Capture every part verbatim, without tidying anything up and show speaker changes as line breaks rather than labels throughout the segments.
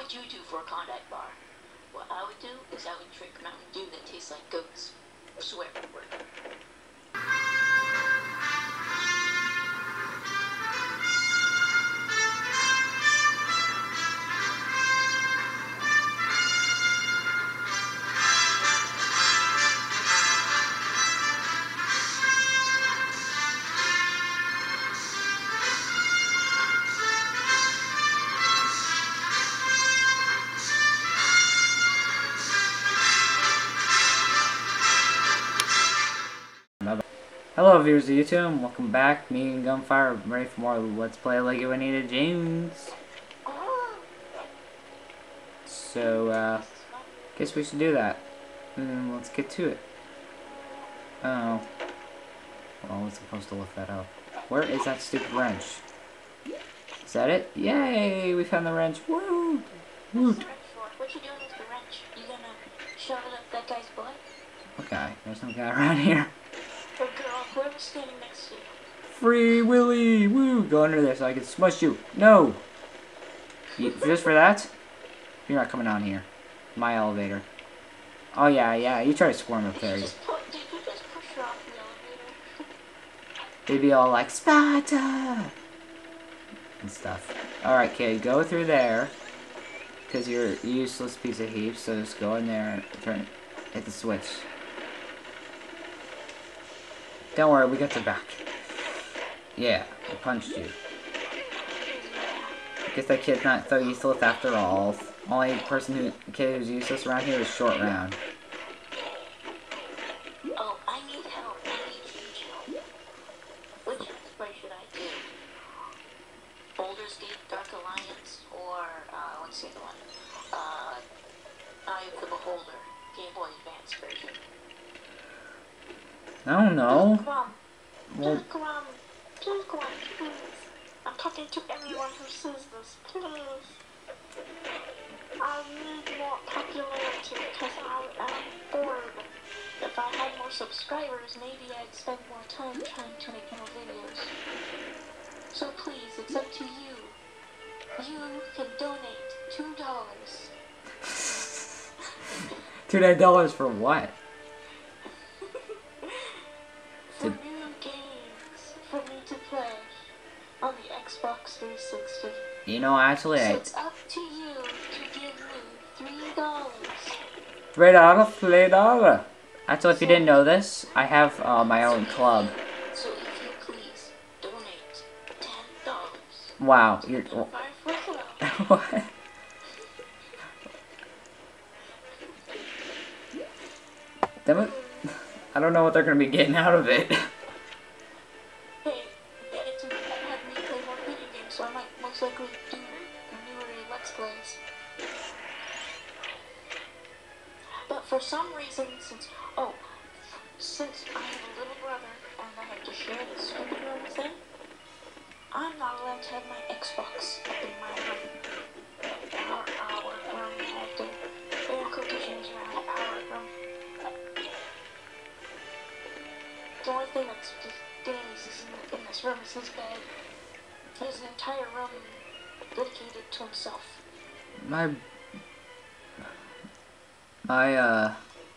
would you do for a Klondike bar? What I would do is I would drink Mountain Dew that tastes like goats. I swear it would.
Hello viewers of YouTube, and welcome back. Me and Gunfire are ready for more Let's Play Lego Indiana Jones. So, uh, guess we should do that. And let's get to it. Oh. Well, I was supposed to lift that up. Where is that stupid wrench? Is that it? Yay! We found the wrench. Woo! Woo!
What you doing with the wrench? You gonna shove it up that guy's butt?
Okay, there's no guy around here.
Or girl, whoever's standing next to you.
Free Willy! Woo! Go under there so I can smush you. No! You, just for that? You're not coming on here. My elevator. Oh yeah, yeah, you try to squirm up there.
Did you just, put, did you just push her off the elevator?
They'd be all like, Sparta! And stuff. Alright, kid, go through there. Because you're a useless piece of heap, so just go in there and turn, hit the switch. Don't worry, we got your back. Yeah, I punched you. Guess that kid's not so useless after all. Only person who kid who's useless around here is Short Round.
Oh, I need help. I need huge help. Which spray should I do? Baldur's Gate Dark Alliance or uh, what's the other one? Uh, Eye of the Beholder, Game Boy Advance version.
I don't know.
Pilgrim,
Well,
Pilgrim, Pilgrim, please. I'm talking to everyone who says this, please. I need more popularity because I am bored. If I had more subscribers, maybe I'd spend more time trying to make more videos. So please, it's up to you. You can donate two dollars.
two dollars for what?
For new games for me to play on the Xbox three sixty.
You know, actually,
So
I...
it's up to you to give me three dollars.
three dollars, three dollars. Actually, if you didn't know this, I have uh, my own club.
So if you please donate ten dollars.
Wow, you're... What? Damn it. I don't know what they're going to be getting out of it.
Hey, it's have me play more video games, so I might most likely do newer Let's Plays. But for some reason, since, oh, since I have a little brother and I have to share this living room with him, I'm not allowed to have my Xbox up in my room. Our, our room, I have to air conditions around our room. The only thing that's just Danny's is in, in this room is his bed. There's an entire room dedicated to himself.
My... My, uh...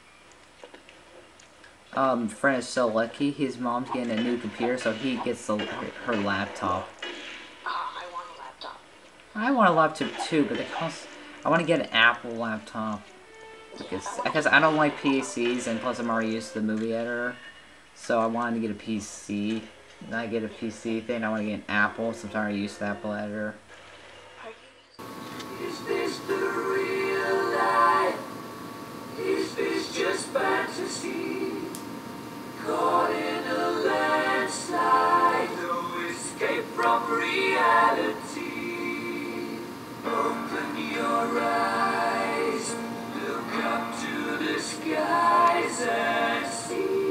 Um, friend is so lucky. His mom's getting a new computer, so he gets the, her laptop.
Ah, I want a laptop.
I want a laptop too, but it costs... I want to get an Apple laptop. Because, because I don't like P Cs, and plus I'm already used to the movie editor. So I wanted to get a P C. And I get a P C thing, I want to get an Apple, since I'm already used to the Apple editor.
Is this the real life? Is this just fantasy? Caught in a landslide, no escape from reality. Open your eyes, look up to the skies and see.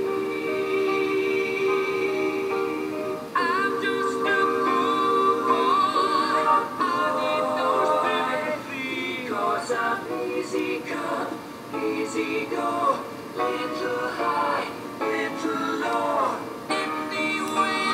I'm just a fool, I need no sympathy, 'cause I'm easy come, easy go, little high, little low, any way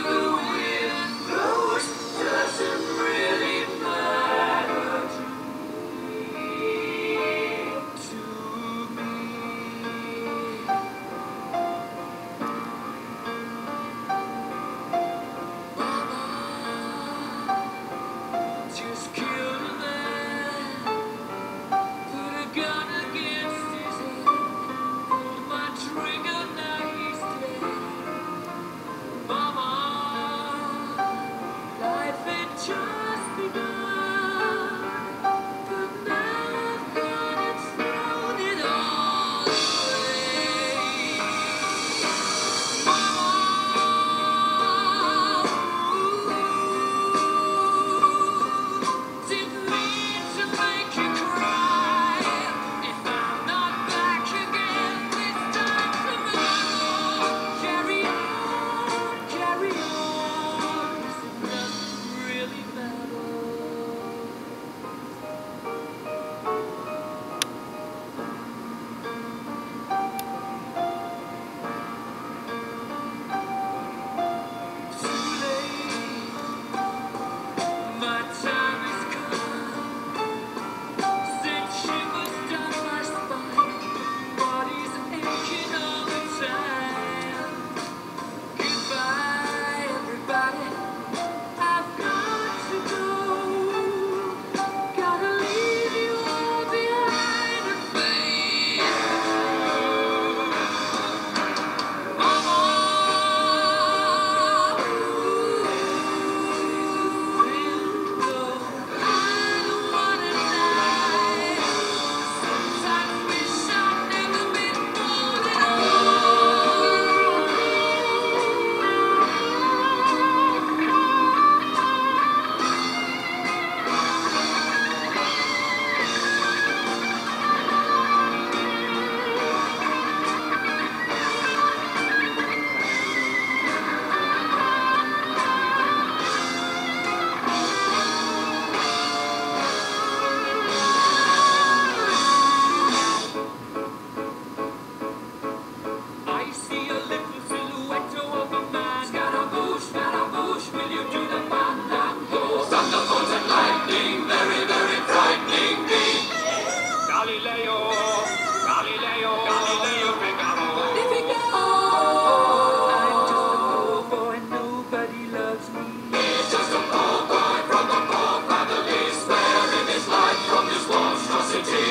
He's just a poor boy from a poor family, sparing his life from this monstrosity.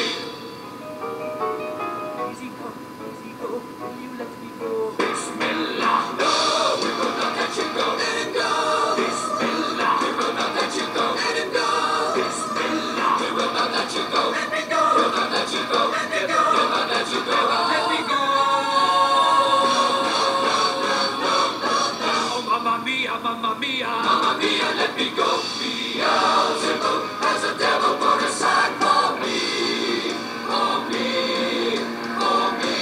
Easy come, easy go, will you let me go? Bismillah, no, we will not let you go. Let him go. Bismillah, we will not let you go. Let him go. Bismillah, we will not let you go. Let me go. We'll not let you go. Let me go. We'll not let you go. Let me go. Oh, mamma mia, mamma mia, mamma mia, let me go. Beelzebub has a devil put aside for me, for me, for me.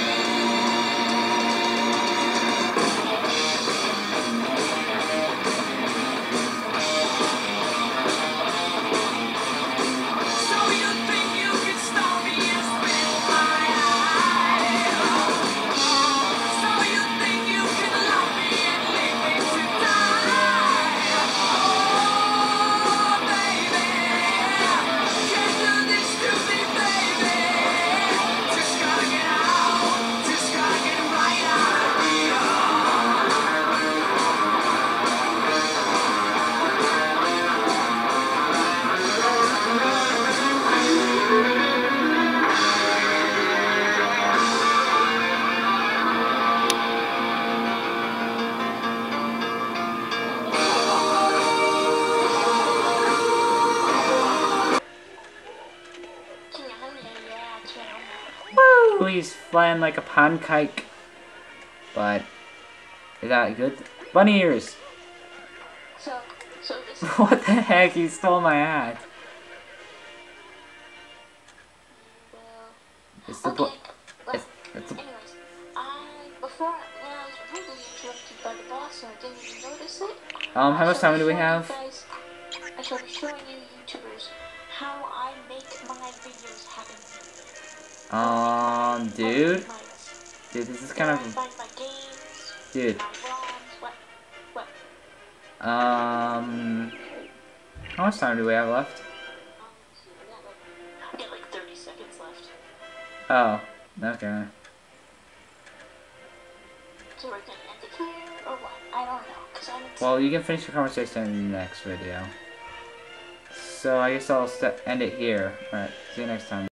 So you think you can stop me and spit in my eye? So you think you can love me and leave me to die? Oh, baby, can't do this to me, baby. Just gotta get out, just gotta get right out of here.
Woo! He's flying like a pancake. But is that good? Bunny ears.
So, so this
What the heck? He stole my hat.
will.
It's the
Okay,
bu-
but
it's, it's the
anyways, I before when I was rudely interrupted by the boss and I didn't even notice it.
um. How
I
much
shall
time
be
do we
showing you
have?
guys- I shall be showing you YouTubers how I make my videos happen.
Um, dude,
My,
dude, this is
where
kind
I
of,
find my games,
dude.
my ROMs, what, what.
Um, how much time do we have left?
Um, let's see, we got like, I got like thirty seconds left.
Oh, okay.
So we're gonna end it here or what? I don't know, cause I'm.
Well, you can finish the conversation in the next video. So I guess I'll st end it here. Alright, see you next time.